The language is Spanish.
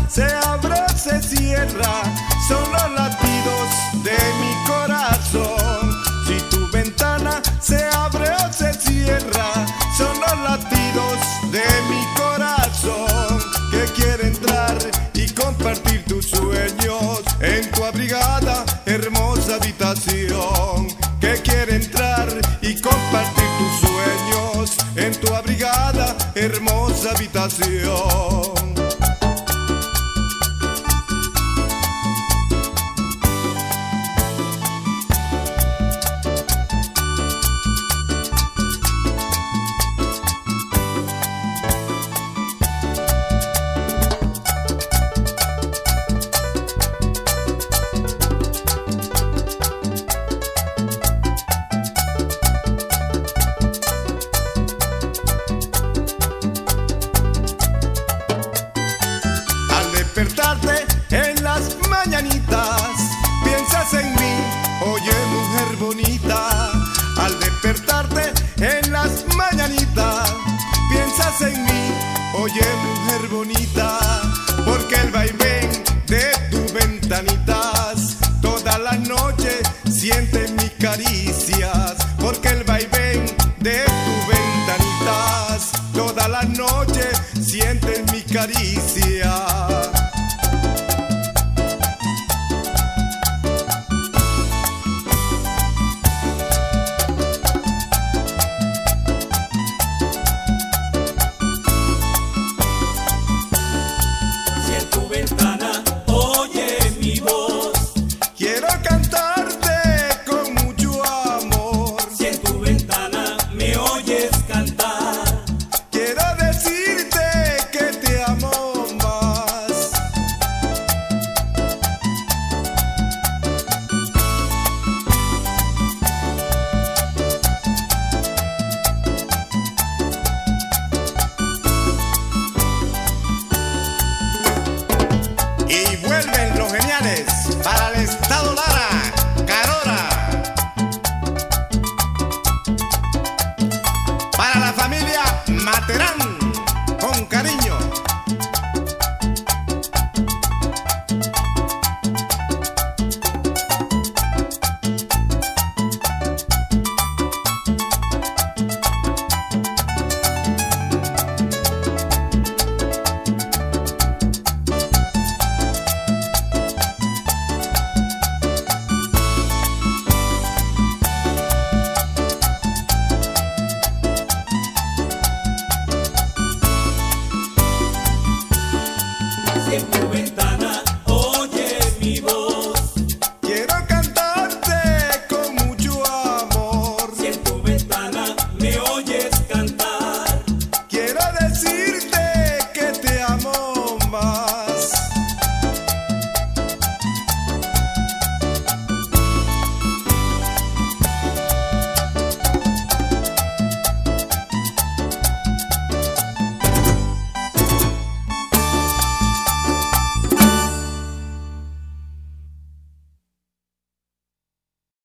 se abre o se cierra, son los latidos de mi corazón. Si tu ventana se abre o se cierra, son los latidos de mi corazón, que quiere entrar y compartir tus sueños en tu abrigada, hermosa habitación. Que quiere entrar y compartir tus sueños en tu abrigada, hermosa habitación. Despertarte en las mañanitas, piensas en mí, oye mujer bonita. Al despertarte en las mañanitas, piensas en mí, oye mujer bonita. Porque el vaivén de tus ventanitas toda la noche siente mis caricias. Porque el vaivén de tus ventanitas toda la noche siente mis caricias. Quiero cantarte con mucho amor. Si en tu ventana me oyes cantar, quiero decirte que te amo más. Y vuelven los geniales para el estado Lara, Carora. Para la familia Materán, con cariño. si en tu